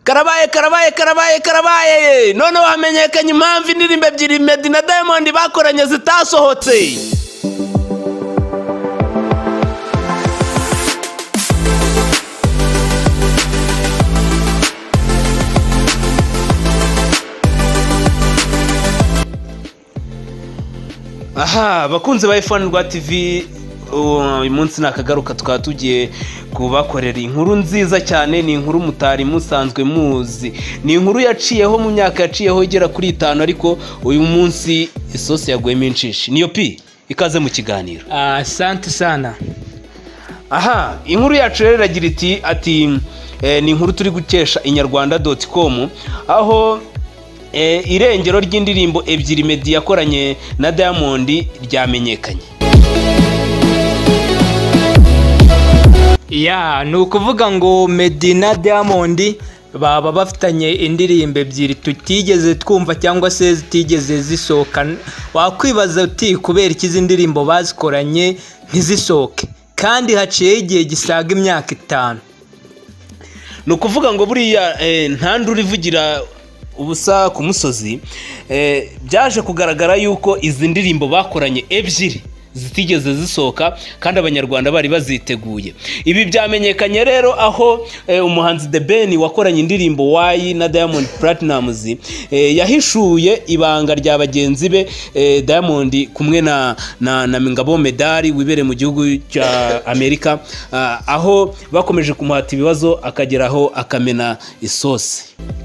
Karabaye noneho hamenyekanye impamvu indirimbo ebyiri Meddy na Diamond bakoranye zitasohotse. Aha bakunze ba F1 rwa TV uyu munsi nakagaruka twatugiye kubakorera inkuru nziza cyane. Ni inkuru mutari musanzwe muzi, ni inkuru yaciyeho mu myaka yaciyeho igera kuri 5 ariko uyu munsi Isosi yagwemo inshishi. Niyo pi ikaze mu kiganiro. Asante sana. Aha inkuru yacu rero iragira ati ni inkuru turi gukesha inyarwanda.com aho irengero ry'indirimbo ebyiri Meddy yakoranye na Diamond ryamenyekanye. Ni ukuvuga ngo Meddy na Diamond baba bafitanye indirimbo ebyiri tutigeze twumva cyangwa se zitigeze zisohoka. Wakwibaza uti kubera iki izi ndirimbo bazikoranye ntizisohoke kandi haciye igihe gisaga imyaka 5. Ni ukuvuga ngo buriya ntandura ivugira ubusa ku musozi. Byaje kugaragara yuko izi ndirimbo bakoranye ebyiri zitigeze zisohoka kandi abanyarwanda bari baziteguye. Ibi byamenyekanye rero aho umuhanzi The Ben wakoranye indirimbo Why na Diamond Platnumz yahishuye ibanga rya bagenzi be Diamond kumwe na MEDDY wibere mu gihugu cya Amerika, aho bakomeje kumuhata ibibazo akageraho akamena isosi.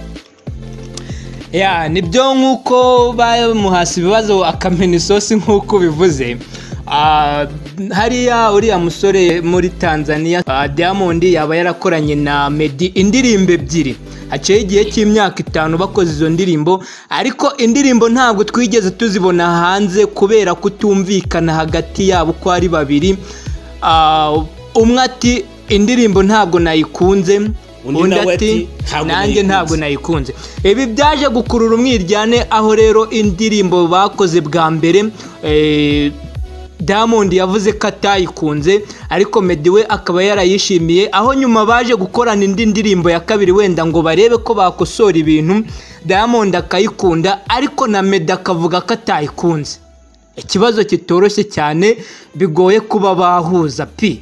Nibyo nkuko bamuhasa ibibazo akamena isosi nkuko bivuze. Hariya uriya musore muri Tanzania Diamond yaba yarakoranye na Meddy indirimbo ebyiri haciye igihe cy'imyaka 5 bakoze izo ndirimbo, ariko indirimbo ntabwo twigeze tuzibona hanze kubera kutumvikana hagati yabo ko ari babiri. Umwe ati indirimbo ntabwo nayikunze, undi ati nanjye ntabwo nayikunze. Ibi byaje gukurura umwiryane aho rero indirimbo bakoze bwa mbere Diamond yavuze ko atayikunze ariko Meddy we akaba yarayishimiye, aho nyuma baje gukorana indi ndirimbo ya kabiri wenda ngo barebe ko bakosora ibintu. Diamond akayikunda ariko na Meddy akavuga ko atayikunze. Ikibazo kitoroshye cyane, bigoye kuba bahuza pi.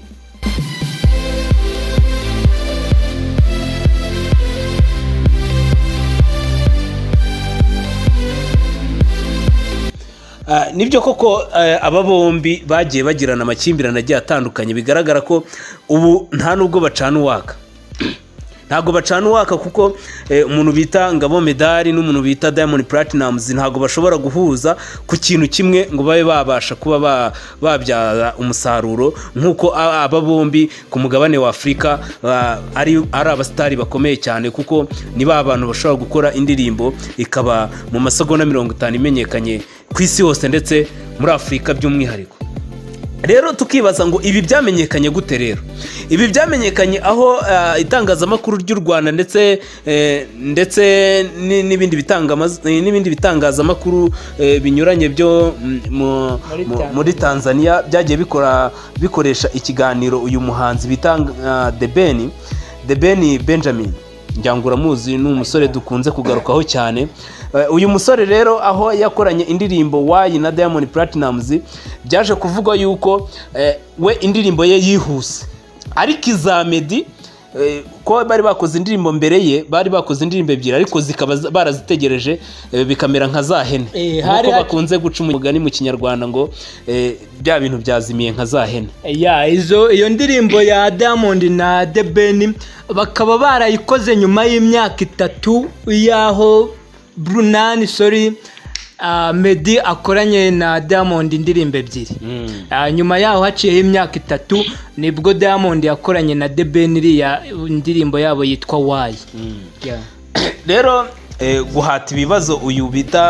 Nibyo koko aba bombi bagiye bagirana amakimbirane agiye atandukanye. Bigaragara ko ubu nta nubwo bacana uwaka, ntago bacana uwaka kuko umuntu bita Ngabo MEDDY n'umuntu bita Diamond Platnumz ntago bashobora guhuza ku kintu kimwe ngo babe babasha kuba babyaza umusaruro nkuko aba bombi ku mugabane wa Afrika ari abastari bakomeye cyane, kuko ni abantu bashobora gukora indirimbo ikaba mu masegonda 50 imenyekanye ku isi hose ndetse muri Afrika by'umwihariko. Rero tukibaza ngo ibi byamenyekanye gute rero? Ibi byamenyekanye aho itangazamakuru ry'u Rwanda ndetse n'ibindi bitangazamakuru binyuranye byo muri Tanzania byagiye bikoresha ikiganiro uyu muhanzi bita The Ben Benjamin. Njyangura muzi n'umusore dukunze kugarukaho cyane. Uyu musore rero aho yakoranye indirimbo Why na Diamond Platnumz byaje kuvuga yuko we indirimbo ye yihuse, ariko iza Meddy ko bari bakoze indirimbo mbere ye, bari bakoze indirimbo ebyiri ariko zikaba barazitegereje bikamera nka za hene. Nkuko bakunze guca umugani mu Kinyarwanda ngo bya bintu byazimiye nka za hene. Iyo ndirimbo ya Diamond na The Ben bakaba barayikoze nyuma y'imyaka 3 yaho Meddy akoranye na Diamond indirimbo ebyiri. Nyuma yaho haciyeho imyaka 3 nibwo Diamond yakoranye na The Ben iriya indirimbo yabo yitwa Why. Rero guhata ibibazo uyu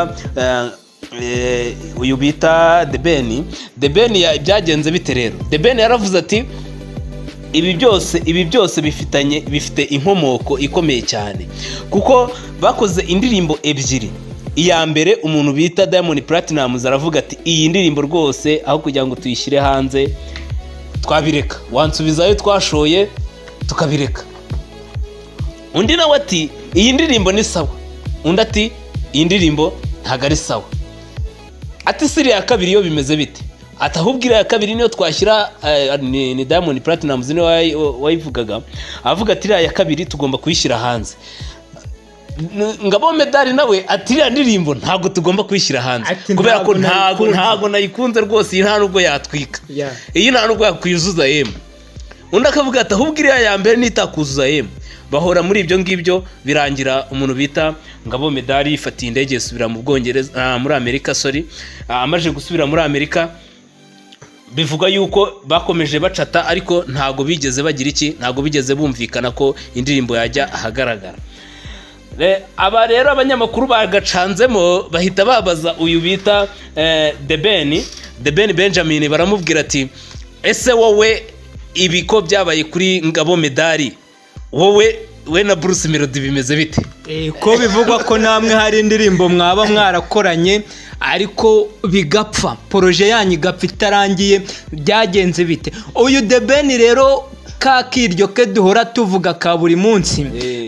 bita The Ben byagenze bite rero? The Ben yaravuze ati ibi byose bifite inkomoko ikomeye cyane, kuko bakoze indirimbo ebyiri. Iya mbere umuntu bita Diamond Platnumz aravuga ati iyi ndirimbo rwose aho kugira ngo tuyishyire hanze twabireka, wansubizayo twashoye tukabireka. undi nawe ati iyi ndirimbo ni sawa, undi ati iyi ndirimbo ntabwo ari sawa. Ati siriya kabiri yo bimeze bite? Ati ahubwo iriya kabiri niyo twashyira ni Diamond Platnumz niwe wayivugaga, avuga ati iriya kabiri tugomba kuyishyira hanze. Ngabo Medali nawe ati iriya ndirimbo ntabwo tugomba kuyishyira hanze kubera ko ntabwo nayikunze rwose, iyi nta nubwo yatwika, iyi nta nubwo yakwuzuza yemwe. Undi akavuga ati ahubwo iriya ya mbere nitakuzuza yemwe. Bahora muri ibyo ngibyo, birangira umuntu bita Ngabo Medali yifatiye indege isubira mu Bwongereza, muri Amerika, amaje gusubira muri Amerika. Bivuga yuko bakomeje bacata ariko ntago bigeze bagira iki, ntago bigeze bumvikana ko indirimbo yajya ahagaragara. Aba rero abanyamakuru bagacanzemo bahita babaza uyu bita The Ben Benjamin, baramubwira ati ese wowe ibiko byabaye kuri Ngabo Medali, wowe na Bruce Melody bimeze bite? Ko bivugwa ko namwe hari indirimbo mwaba mwarakoranye ariko bigapfa, poroje yanyu igapfa itarangiye, byagenze bite? Uyu The Ben rero kakiryo ke duhora tuvuga ka buri munsi,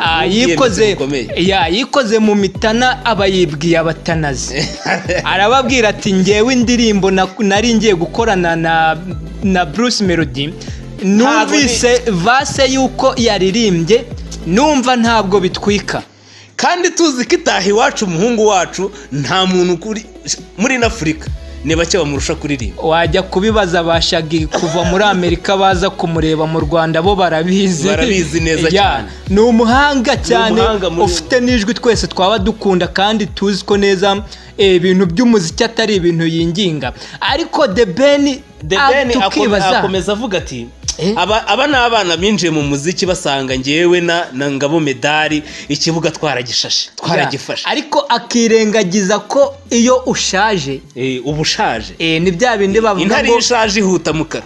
yikoze mu mitana abayibwiye abatanazi. Arababwira ati ngewe indirimbo nari ngiye gukorana na Bruce Melody, numvise vase yuko yaririmbye, numva ntabwo bitwika, kandi tuzi ko itaha iwacu umuhungu wacu nta muntu muri Afurika ni bake bamurusha kuririmba. Wajya kubibaza bashagi kuva muri Amerika baza kumureba mu Rwanda, bo barabizi neza cyane. Ni umuhanga cyane, ufite n'ijwi twese twaba dukunda, kandi tuzi ko neza ibintu by'umuziki atari ibintu yinginga. Ariko The Ben akomeza avuga ati aba ni abana binjiye mu muziki basanga ngewe na Ngabo Medali ikibuga twaragifashe, ariko akirengagiza ko iyo ushaje uba ushaje, ni bya bindi bavuga intare ishaje ihuta mukara,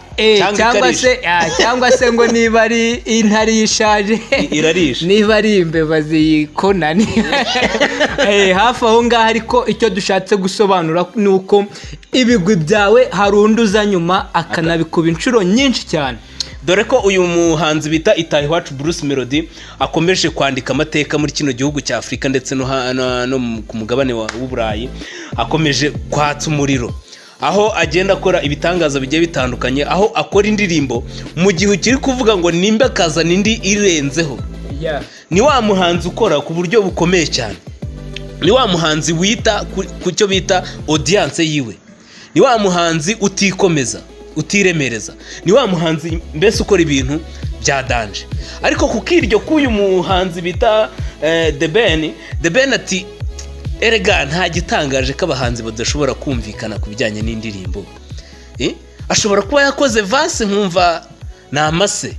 cyangwa se ngo niba ari intare ishaje irarisha, niba ari imbeba zikonani hafi aho ngaho. Ariko icyo dushatse gusobanura ni uko ibigwi byawe hari undi uza nyuma akanabikuba inshuro nyinshi cyane. Dore ko uyu muhanzi bita itaha iwacu Bruce Melody akomeje kwandika amateka muri kino gihugu cya Afurika ndetse no ku mugabane w'Uburayi, akomeje kwatsa umuriro, aho agenda akora ibitangaza bigiye bitandukanye, aho akora indirimbo mu gihe ukiri kuvuga ngo nimba akazana indi irenzeho. Ni wa muhanzi ukora ku buryo bukomeye cyane, ni wa muhanzi wita ku cyo bita audience yiwe, ni wa muhanzi utikomeza, utiremereza, ni wa muhanzi mbese ukora ibintu bya danje. Ariko kukiryo k'uyu muhanzi bita The Ben ati erega nta gitangaje ko abahanzi badashobora kumvikana ku bijyanye n'indirimbo. Ashobora kuba yakoze vase nkumva ni amase,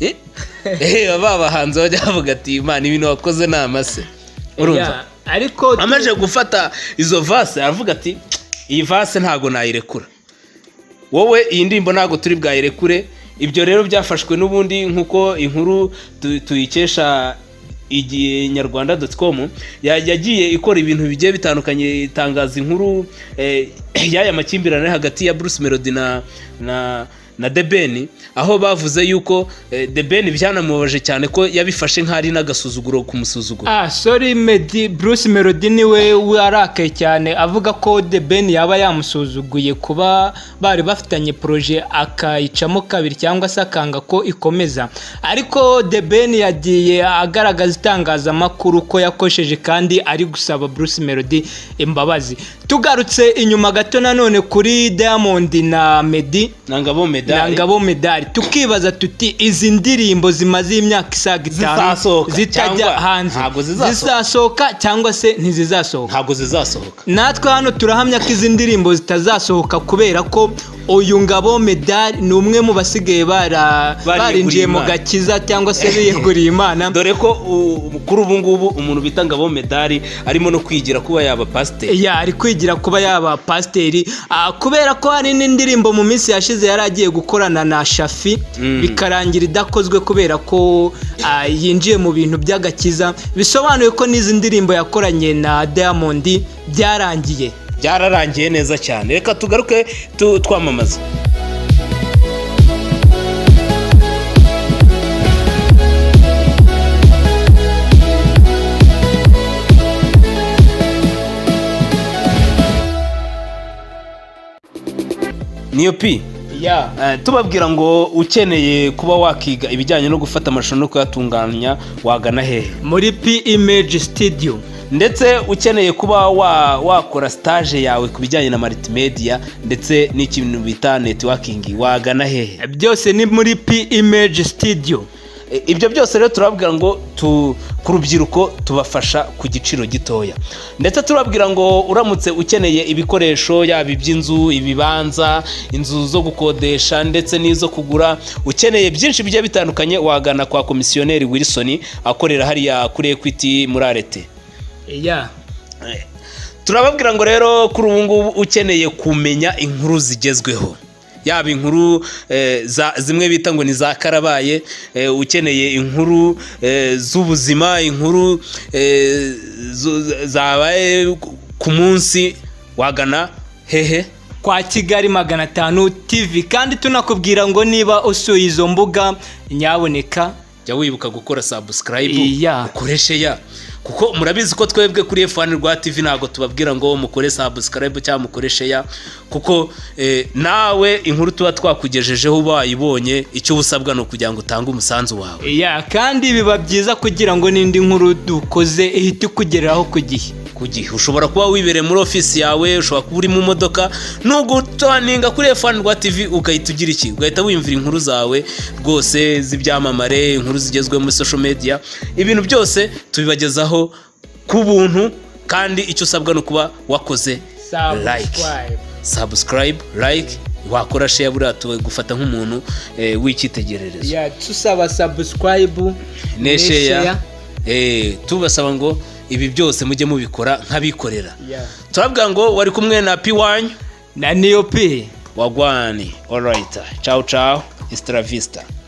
aba bahanzi bajya bavuga ati imana ibintu wakoze ni amase, urumva. Ariko amaje gufata izo vase aravuga ati iyi vase ntago nayirekura, wowe iyi ndirimbo ntago turi bwayirekure. Ibyo rero byafashwe n'ubundi nkuko inkuru tuyikesha iginyarwanda.com yagiye ikora ibintu bigiye bitandukanye, itangaza inkuru y'aya makimbirane hagati ya Bruce Melody na The Ben, aho bavuze yuko The Ben byanamubaje cyane ko yabifashe nk'ari n'agasuzuguro kumusuzugura. Meddy Bruce Melody niwe warakaye cyane, avuga ko The Ben yaba yamusuzuguye kuba bari bafitanye projet akayicamo kabiri cyangwa se akanga ko ikomeza. Ariko The Ben yagiye agaragaza itangazamakuru ko yakosheje kandi ari gusaba Bruce Melody imbabazi. Tugarutse inyuma gato nanone kuri Diamond na MEDDY na Ngabo Medali, tukibaza tuti izi ndirimbo zimaze imyaka isaga 5 zitajya hanze, zizasohoka cyangwa se ntizizasohoka? Ntabwo zizasohoka. Natwe hano turahamya ko izi ndirimbo zitazasohoka kubera ko uyu Ngabo Medali ni umwe mu basigaye barinjiye mu gakiza cyangwa se biyeguriye Imana. Dore ko kuri ubu ngubu umuntu bita Ngabo Medali arimo no kwigira kuba yaba pasiteri. Ari kwigira kuba yaba pasiteri, kubera ko hari n'indirimbo mu minsi yashize yari agiye gukorana na Shafi, bikarangira idakozwe kubera ko yinjiye mu bintu by'agakiza. Bisobanuye ko n'izi ndirimbo yakoranye na Diamond byararangiye neza cyane. Reka tugaruke twamamaza. niyo pi tubabwira ngo ukeneye kuba wakiga ibijyanye no gufata amashusho no kuyatunganya wagana hehe? muri P Image Studio. Ndetse ukeneye kuba wakora stage yawe ku bijyanye na multimedia ndetse n'ikintu bita networking wagana hehe? byose ni muri P Image Studio. Ibyo byose rero turababwira ngo ku rubyiruko tubafasha ku giciro gitoya, ndetse turababwira ngo uramutse ukeneye ibikoresho yaba iby'inzu, ibibanza, inzu zo gukodesha ndetse n'izo kugura, ukeneye byinshi bigiye bitandukanye wagana kwa komisiyoneri Wilson akorera hariya kuri Equity muri Arete. Turababwira ngo rero kuri ubu ngubu ukeneye kumenya inkuru zigezweho, yaba inkuru zimwe bita ngo ni za Karabaye, ukeneye inkuru z'ubuzima, inkuru zabaye ku munsi, wagana hehe? kwa Kigali 500 TV. kandi tunakubwira ngo niba usuye izo mbuga nyaboneka jya wibuka gukora subscribe, ukoreshe kuko murabizi ko twebwe kuri F1 rwa TV ntago tubabwira ngo mukore subscribe cyangwa mukoreshe kuko nawe inkuru tuba twakugejejeho bayibonye, icyo usabwa no kugira ngo utange umusanzu wawe. kandi biba byiza kugira ngo n'indi nkuru dukoze ihite kugereraho ku gihe. Ushobora kuba wibereye muri ofisi yawe, ushobora kuba uri mu modoka, nugutaninga kuri F1 rwa TV ugahita ugira iki, ugahita wimvira inkuru zawe rwose z'ibyamamare, inkuru zigezwe muri social media, ibintu byose tubibagezaho ku buntu, kandi icyo usabwa no kuba wakoze subscribe, like, wakora share, buriya gufata nk'umuntu w'icyitegererezo. tusaba subscribe ne share, tubasaba ngo ibi byose mujye mubikora nk'abikorera. turabwira ngo wari kumwe na P1 na Neo P wagwani. Alright, ciao ciao, extra vista.